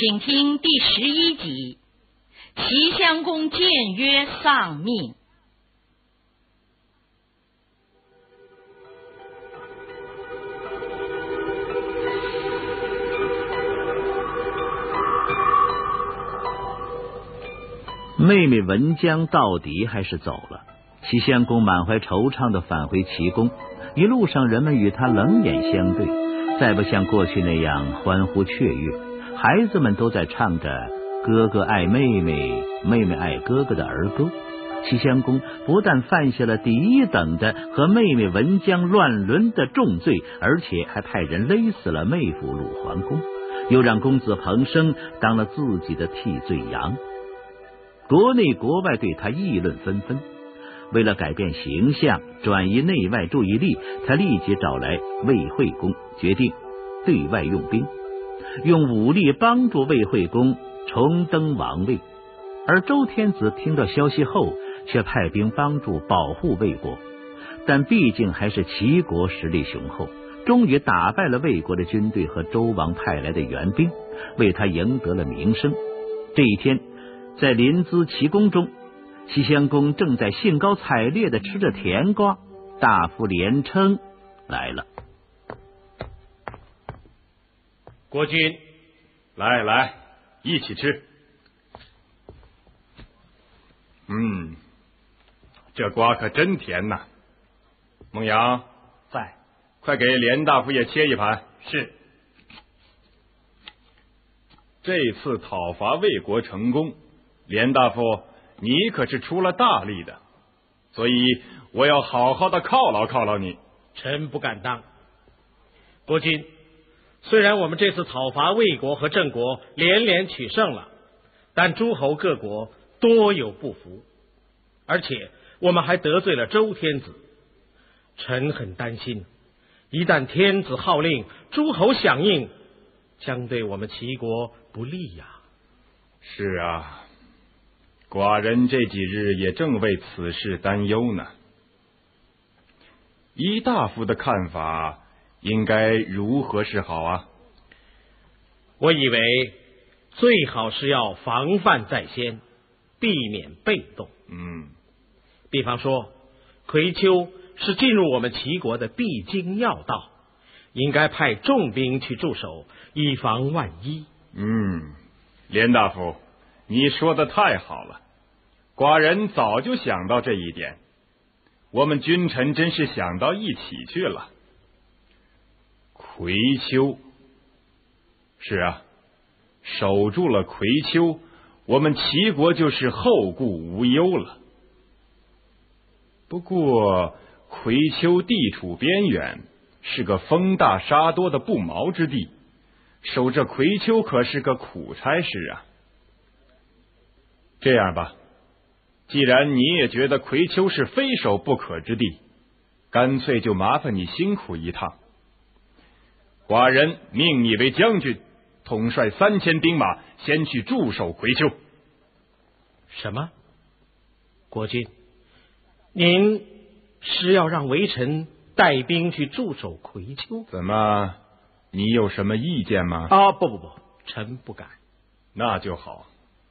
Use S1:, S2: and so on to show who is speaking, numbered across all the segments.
S1: 请听第11集《齐襄公谏约丧命》。
S2: 妹妹文姜到底还是走了，齐襄公满怀惆怅地返回齐宫，一路上人们与他冷眼相对，再不像过去那样欢呼雀跃，孩子们都在唱着哥哥爱妹妹，妹妹爱哥哥的儿歌。齐襄公不但犯下了第一等的和妹妹文姜乱伦的重罪，而且还派人勒死了妹夫鲁桓公，又让公子彭生当了自己的替罪羊。国内国外对他议论纷纷，为了改变形象，转移内外注意力，他立即找来魏惠公，决定对外用兵，用武力帮助魏惠公重登王位。而周天子听到消息后，却派兵帮助保护魏国，但毕竟还是齐国实力雄厚，终于打败了魏国的军队和周王派来的援兵，为他赢得了名声。这一天，在临淄齐宫中，齐襄公正在兴高采烈地吃着甜瓜，大夫连称来了。
S3: 国君，来，一起吃。这瓜可真甜呐！孟阳
S4: 在，
S3: 快给连大夫也切一盘。
S4: 是。
S3: 这次讨伐魏国成功，连大夫你可是出了大力的，所以我要好好的犒劳犒劳你。
S4: 臣不敢当。国君，虽然我们这次讨伐魏国和郑国连连取胜了，但诸侯各国多有不服，而且我们还得罪了周天子。臣很担心，一旦天子号令，诸侯响应，将对我们齐国不利呀。
S3: 是啊，寡人这几日也正为此事担忧呢。依大夫的看法，应该如何是好啊？
S4: 我以为最好是要防范在先，避免被动。比方说，葵丘是进入我们齐国的必经要道，应该派重兵去驻守，以防万一。
S3: 连大夫，你说的太好了，寡人早就想到这一点，我们君臣真是想到一起去了。葵丘，是啊，守住了葵丘，我们齐国就是后顾无忧了。不过葵丘地处边远，是个风大沙多的不毛之地，守着葵丘可是个苦差事啊。这样吧，既然你也觉得葵丘是非守不可之地，干脆就麻烦你辛苦一趟。寡人命你为将军，统帅3000兵马，先去驻守葵丘。
S4: 什么？国君，您是要让微臣带兵去驻守葵丘？
S3: 怎么，你有什么意见吗？
S4: 不，臣不敢。
S3: 那就好。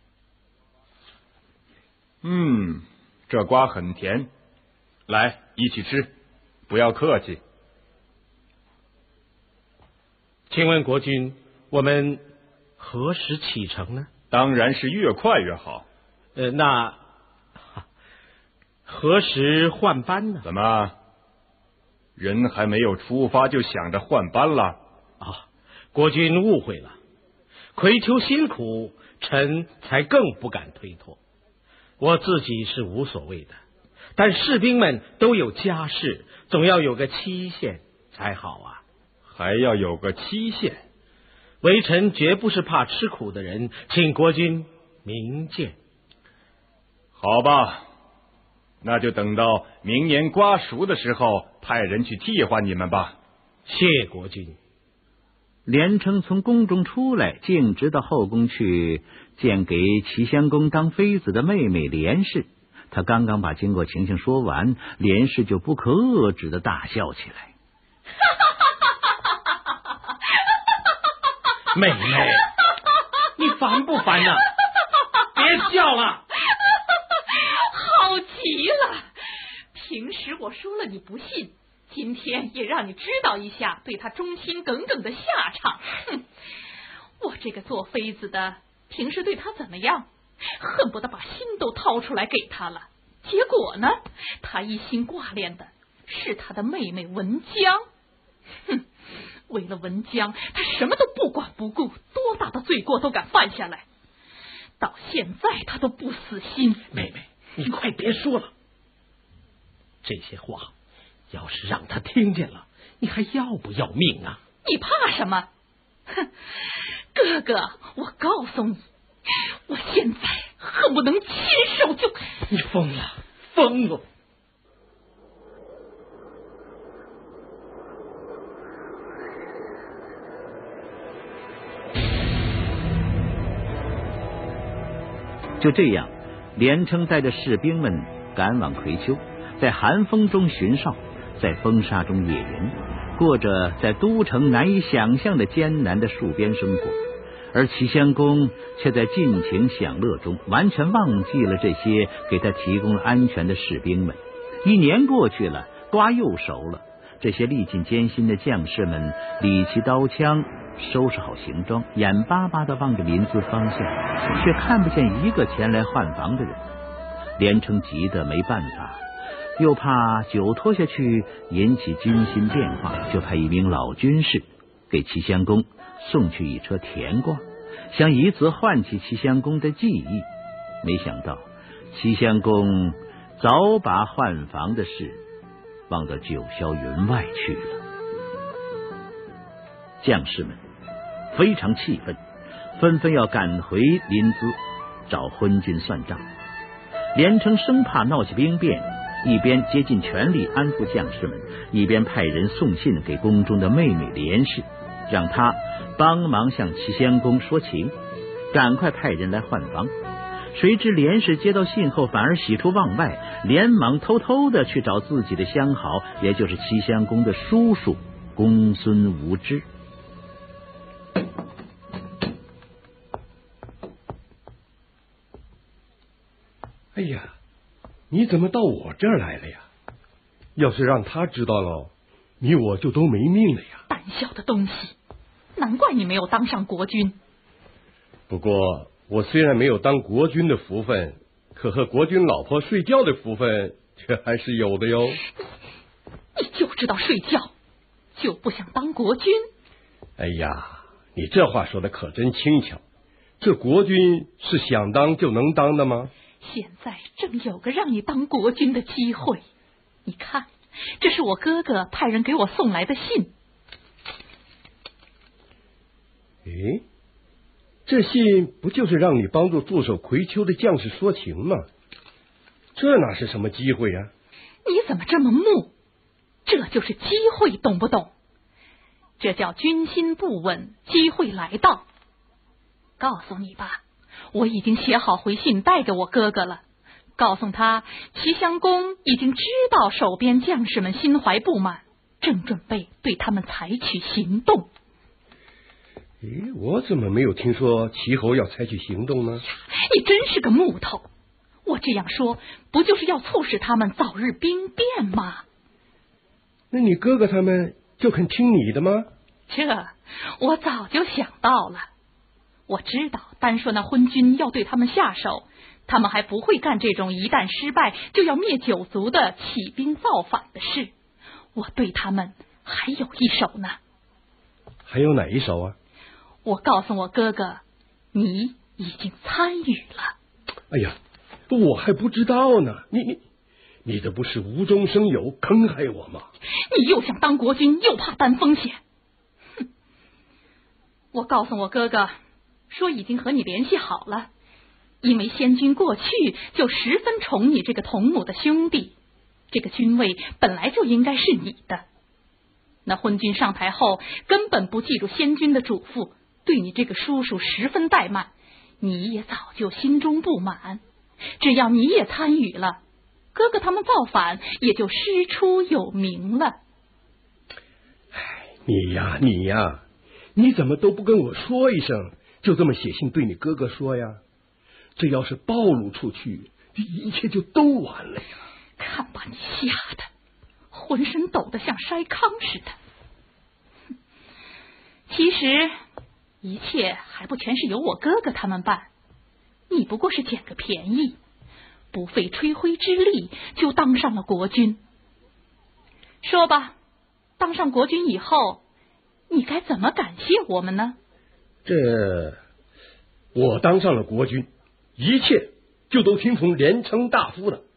S3: 这瓜很甜，来，一起吃，不要客气。
S4: 请问国君，我们何时启程呢？
S3: 当然是越快越好。
S4: 那何时换班呢？
S3: 怎么，人还没有出发就想着换班了？
S4: 国君误会了，葵丘辛苦，臣才更不敢推脱。我自己是无所谓的，但士兵们都有家室，总要有个期限才好啊。
S3: 还要有个期限？
S4: 微臣绝不是怕吃苦的人，请国君明鉴。
S3: 好吧，那就等到明年瓜熟的时候，派人去替换你们吧。
S4: 谢国君。
S2: 连称从宫中出来，径直到后宫去见给齐襄公当妃子的妹妹连氏。他刚刚把经过情形说完，连氏就不可遏制的大笑起来。
S4: 妹妹， 你烦不烦呐？别笑了。
S5: 好极了！平时我说了你不信，今天也让你知道一下对他忠心耿耿的下场。哼，我这个做妃子的，平时对他怎么样？恨不得把心都掏出来给他了。结果呢，他一心挂念的是他的妹妹文江。哼，为了文江，他什么都不管不顾，多大的罪过都敢犯下来。到现在他都不死心。
S4: 妹妹，你快别说了，这些话要是让他听见了，你还要不要命啊？
S5: 你怕什么？哼，哥哥，我告诉你，我现在恨不能亲手就……
S4: 你疯了，疯了！
S2: 就这样，连称带着士兵们赶往葵丘，在寒风中巡哨，在风沙中野营，过着在都城难以想象的艰难的戍边生活。而齐襄公却在尽情享乐中完全忘记了这些给他提供了安全的士兵们。1年过去了，瓜又熟了，这些历尽艰辛的将士们理起刀枪，收拾好行装，眼巴巴地望着临淄方向，却看不见一个前来换防的人。连称急得没办法，又怕酒拖下去引起军心变化，就派一名老军士给齐襄公送去一车甜瓜，想以此唤起齐襄公的记忆。没想到齐襄公早把换防的事忘到九霄云外去了。将士们非常气愤，纷纷要赶回临淄找昏君算账。连称生怕闹起兵变，一边竭尽全力安抚将士们，一边派人送信给宫中的妹妹连氏，让他帮忙向齐襄公说情，赶快派人来换防。谁知连氏接到信后反而喜出望外，连忙偷偷的去找自己的相好，也就是齐襄公的叔叔公孙无知。
S6: 哎呀，你怎么到我这儿来了呀？要是让他知道了，你我就都没命了呀！
S5: 胆小的东西，难怪你没有当上国君。
S6: 不过我虽然没有当国君的福分，可和国君老婆睡觉的福分却还是有的哟。
S5: 你就知道睡觉，就不想当国君？
S6: 哎呀，你这话说的可真轻巧。这国君是想当就能当的吗？
S5: 现在正有个让你当国君的机会，你看，这是我哥哥派人给我送来的信。
S6: 诶，这信不就是让你帮助驻守葵丘的将士说情吗？这哪是什么机会啊？
S5: 你怎么这么木？这就是机会，懂不懂？这叫军心不稳，机会来到。告诉你吧，我已经写好回信带给我哥哥了，告诉他齐襄公已经知道守边将士们心怀不满，正准备对他们采取行动。
S6: 诶，我怎么没有听说齐侯要采取行动呢？
S5: 你真是个木头！我这样说不就是要促使他们早日兵变吗？
S6: 那你哥哥他们就肯听你的吗？
S5: 这我早就想到了。我知道单说那昏君要对他们下手，他们还不会干这种一旦失败就要灭九族的起兵造反的事。我对他们还有一手呢。
S6: 还有哪一手啊？
S5: 我告诉我哥哥，你已经参与了。
S6: 哎呀，我还不知道呢。你这不是无中生有，坑害我吗？
S5: 你又想当国君，又怕担风险。哼！我告诉我哥哥，说已经和你联系好了，因为先君过去就十分宠你这个同母的兄弟，这个君位本来就应该是你的。那昏君上台后根本不记住先君的嘱咐，对你这个叔叔十分怠慢，你也早就心中不满。只要你也参与了，哥哥他们造反也就师出有名了。
S6: 你呀，你怎么都不跟我说一声， 就这么写信对你哥哥说呀？这要是暴露出去，这一切就都完了呀！
S5: 看把你吓的，浑身抖得像筛糠似的。其实一切还不全是由我哥哥他们办，你不过是捡个便宜，不费吹灰之力就当上了国君。说吧，当上国君以后，你该怎么感谢我们呢？
S6: 我当上了国君，一切就都听从连称大夫的。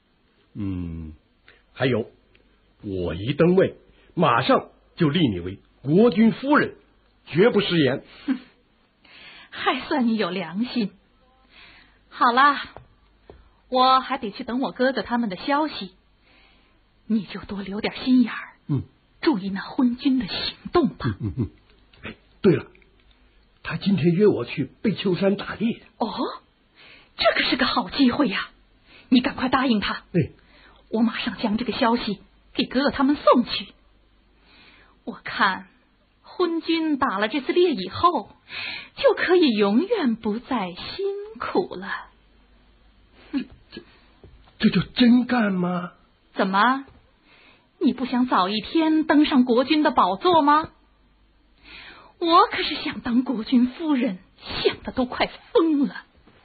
S6: 还有，我一登位，马上就立你为国君夫人，绝不食言。
S5: 还算你有良心。好啦，我还得去等我哥哥他们的消息，你就多留点心眼儿，注意那昏君的行动吧。
S6: 对了，他今天约我去贝丘山打猎。
S5: 哦，这可是个好机会呀！你赶快答应他。我马上将这个消息给哥哥他们送去。我看昏君打了这次猎以后，就可以永远不再辛苦了。
S6: 这就真干吗？
S5: 怎么，你不想早一天登上国君的宝座吗？我可是想当国君夫人，想的都快疯了。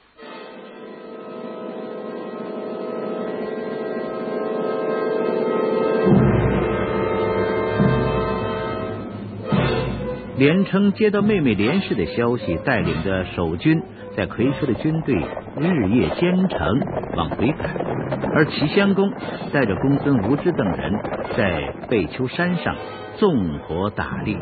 S2: 连称接到妹妹连氏的消息，带领着守军在葵丘的军队日夜兼程往回赶，而齐襄公带着公孙无知等人在贝丘山上纵火打猎。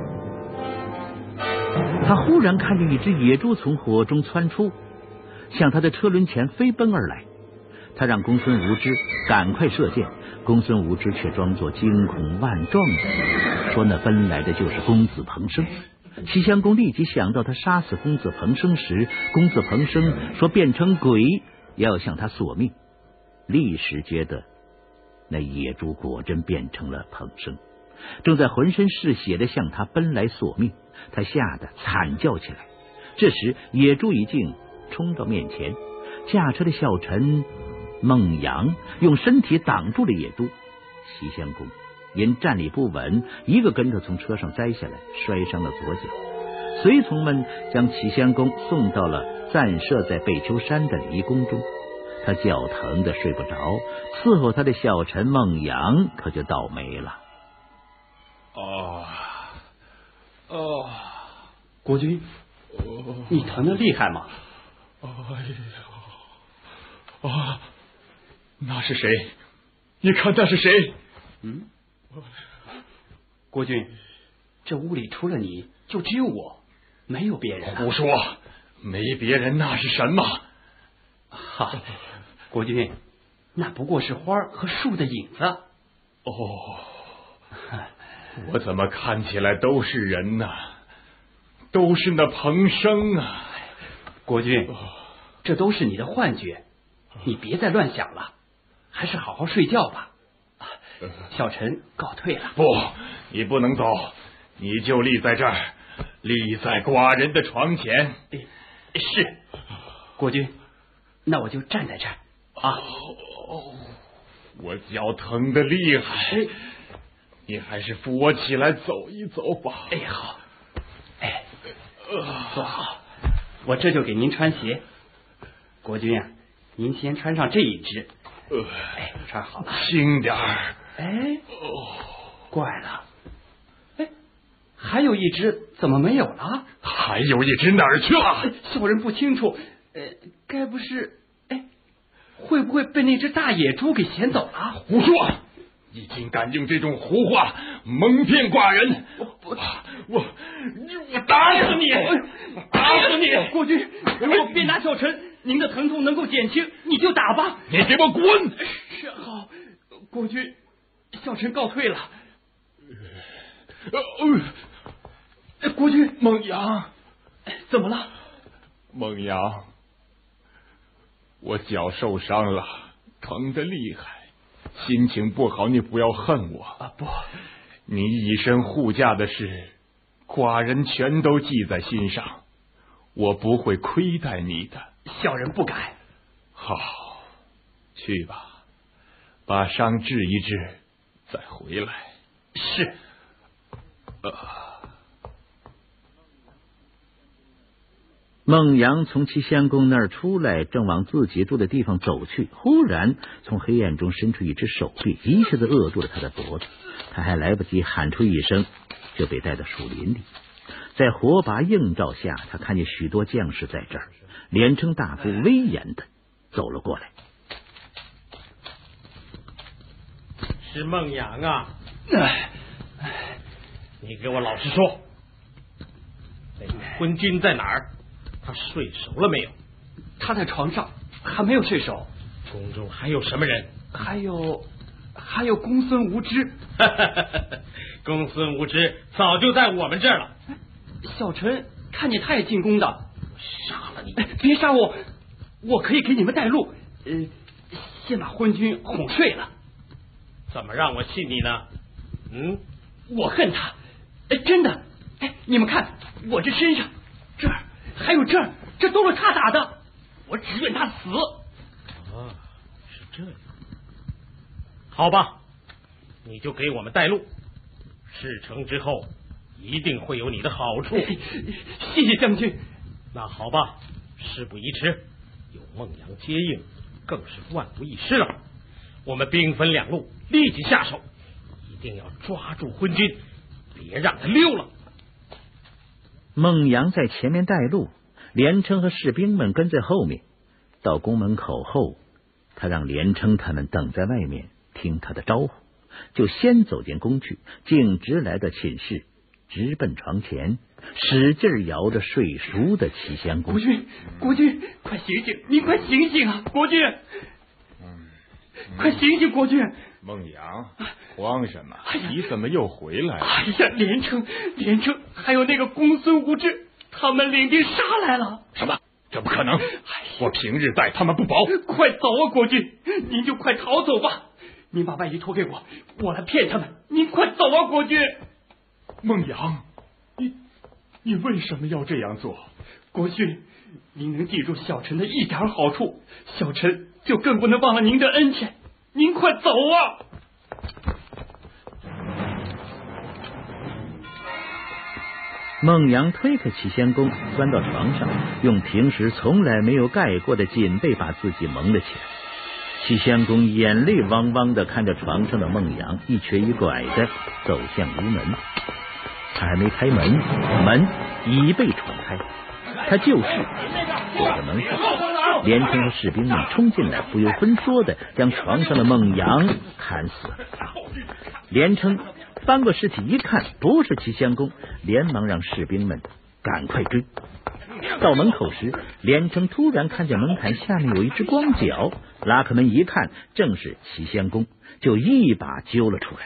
S2: 他忽然看见一只野猪从火中窜出，向他的车轮前飞奔而来。他让公孙无知赶快射箭，公孙无知却装作惊恐万状的说：“那奔来的就是公子彭生。”齐襄公立即想到他杀死公子彭生时，公子彭生说变成鬼要向他索命，立时觉得那野猪果真变成了彭生，正在浑身是血的向他奔来索命。他吓得惨叫起来。这时野猪已经冲到面前，驾车的小臣孟阳用身体挡住了野猪。齐襄公因站立不稳，一个跟头从车上栽下来，摔伤了左脚。随从们将齐襄公送到了暂设在贝丘山的离宫中，他脚疼的睡不着，伺候他的小臣孟阳可就倒霉了。
S7: 国君，你疼得厉害吗？
S3: 那是谁？你看那是谁？
S7: 国君，这屋里除了你就只有我，没有别人。
S3: 胡说，没别人那是什么？
S7: 国君，那不过是花和树的影子。
S3: 我怎么看起来都是人呢？都是那彭生啊！
S7: 国君，这都是你的幻觉，你别再乱想了，还是好好睡觉吧。小臣告退了。
S3: 不，你不能走，你就立在这儿，立在寡人的床前。
S7: 是，国君，那我就站在这儿啊。
S3: 我脚疼得厉害，你还是扶我起来走一走吧。
S7: 好。坐好，我这就给您穿鞋。国君啊，您先穿上这一只。穿好了，
S3: 轻点儿。
S7: 怪了，还有一只怎么没有了？
S3: 还有一只哪儿去了？
S7: 小人不清楚。该不是会不会被那只大野猪给衔走了？
S3: 胡说！你竟敢用这种胡话蒙骗寡人！我打死你！打死你！
S7: 国君，如果别拿小臣，您的疼痛能够减轻，你就打吧。
S3: 你给我滚！
S7: 是好，国君，小臣告退了。国君，
S3: 孟阳，
S7: 怎么了？
S3: 孟阳，我脚受伤了，疼得厉害，心情不好，你不要恨我。
S7: 不，
S3: 你以身护驾的事，寡人全都记在心上。 我不会亏待你的。
S7: 小人不敢。
S3: 好，去吧，把伤治一治，再回来。
S7: 是。
S2: 孟阳从齐襄公那儿出来，正往自己住的地方走去，忽然从黑暗中伸出一只手臂，一下子扼住了他的脖子。他还来不及喊出一声，就被带到树林里。在火把映照下，他看见许多将士在这儿。连称大夫威严的走了过来。
S4: 是孟阳啊！你给我老实说，那个昏君在哪儿？他睡熟了没有？
S7: 他在床上，还没有睡熟。
S4: 宫中还有什么人？
S7: 还有公孙无知。
S4: 公孙无知早就在我们这儿了。
S7: 小臣看见他也进宫的。
S4: 杀了你！
S7: 别杀我，我可以给你们带路。先把昏君哄睡了。
S4: 怎么让我信你呢？
S7: 我恨他。真的。你们看我这身上，这儿还有这儿，这都是他打的。我只愿他死。
S4: 是这样。好吧，你就给我们带路。事成之后，一定会有你的好处。
S7: 谢谢将军。
S4: 那好吧，事不宜迟，有孟阳接应，更是万无一失了。我们兵分两路，立即下手，一定要抓住昏君，别让他溜了。
S2: 孟阳在前面带路，连称和士兵们跟在后面。到宫门口后，他让连称他们等在外面听他的招呼，就先走进宫去，径直来到寝室，直奔床前，使劲摇着睡熟的齐襄公。
S7: 国君，快醒醒！您快醒醒啊，国君！快醒醒，国君！
S3: 孟阳，慌什么？你怎么又回来了？
S7: 连称，还有那个公孙无知，他们领兵杀来了。
S3: 什么？这不可能！我平日待他们不薄。
S7: 快走啊，国君！您就快逃走吧。您把外衣脱给我，我来骗他们。您快走啊，国君！
S3: 孟阳，你为什么要这样做？
S7: 国君，您能记住小臣的一点好处，小臣就更不能忘了您的恩情。您快走啊！
S2: 孟阳推开齐襄公，钻到床上，用平时从来没有盖过的锦被把自己蒙了起来。齐襄公眼泪汪汪的看着床上的孟阳，一瘸一拐的走向屋门。他还没开门，门已被闯开，他就是躲着门后。连称和士兵们冲进来，不由分说的将床上的孟阳砍死了。连称翻过尸体一看，不是齐襄公，连忙让士兵们赶快追。到门口时，连称突然看见门槛下面有一只光脚，拉开门一看，正是齐襄公，就一把揪了出来。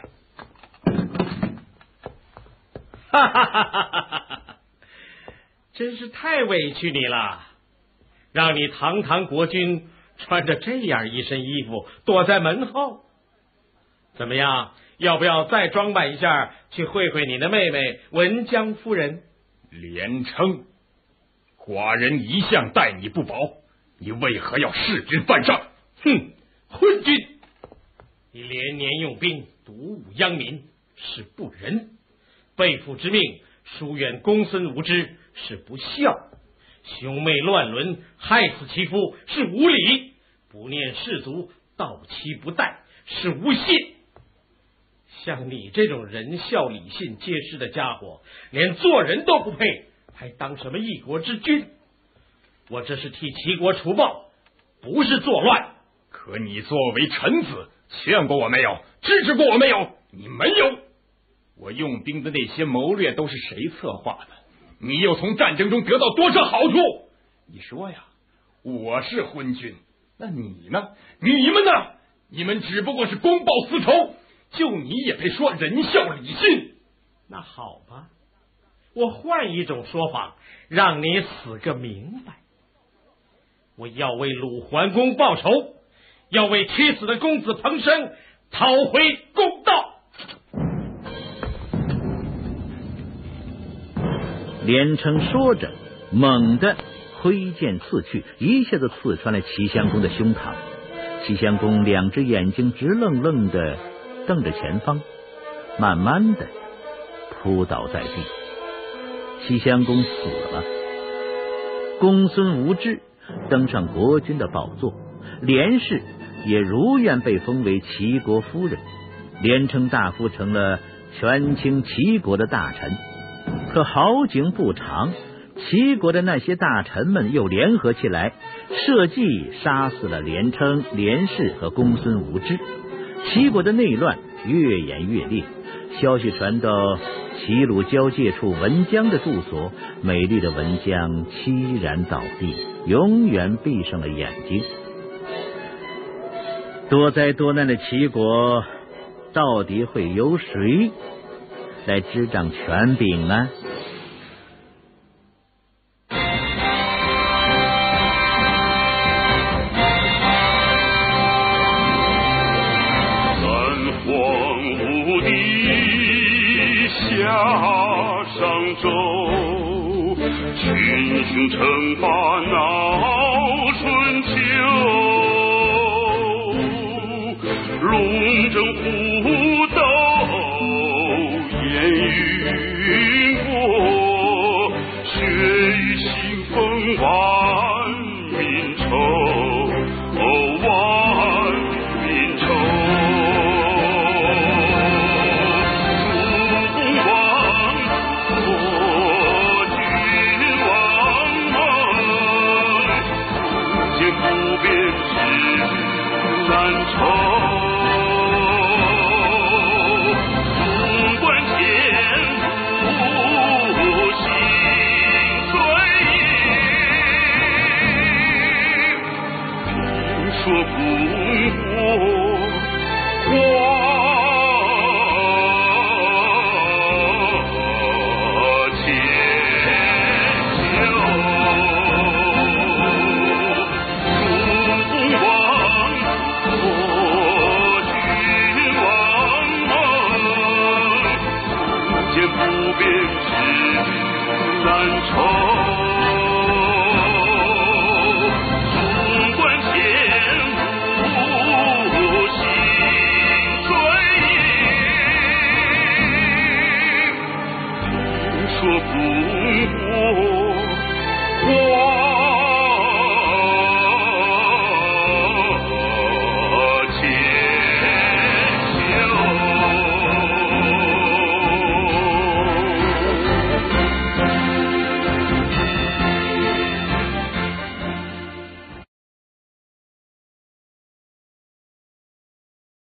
S4: 哈哈哈哈哈！真是太委屈你了，让你堂堂国君穿着这样一身衣服躲在门后。怎么样，要不要再装扮一下，去会会你的妹妹文姜夫人？
S3: 连称，寡人一向待你不薄，你为何要弑君犯上？
S4: 哼，昏君，你连年用兵独侮殃民，是不仁；背父之命，疏远公孙无知，是不孝；兄妹乱伦，害死其夫，是无礼；不念士卒，悼妻不待，是无信。像你这种仁孝礼信皆失的家伙，连做人都不配，还当什么一国之君？我这是替齐国除暴，不是作乱。
S3: 可你作为臣子，劝过我没有？支持过我没有？你没有。我用兵的那些谋略都是谁策划的？你又从战争中得到多少好处？你说呀，我是昏君，那你呢？你们呢？你们只不过是公报私仇，就你也配说仁孝礼信？
S4: 那好吧，我换一种说法，让你死个明白。我要为鲁桓公报仇，要为屈死的公子彭生讨回公道。
S2: 连称说着， 猛地挥剑刺去，一下子刺穿了齐襄公的胸膛。齐襄公两只眼睛直愣愣的瞪着前方，慢慢的扑倒在地。齐襄公死了。公孙无知登上国君的宝座，连氏也如愿被封为齐国夫人，连称大夫，成了权倾齐国的大臣。可好景不长，齐国的那些大臣们又联合起来，设计杀死了连称、连氏和公孙无知。齐国的内乱越演越烈，消息传到齐鲁交界处文姜的住所，美丽的文姜凄然倒地，永远闭上了眼睛。多灾多难的齐国到底会由谁来执掌权柄呢？
S8: 群雄称霸闹春秋，龙争虎斗烟云过，血雨腥风万民愁，万民愁。难酬。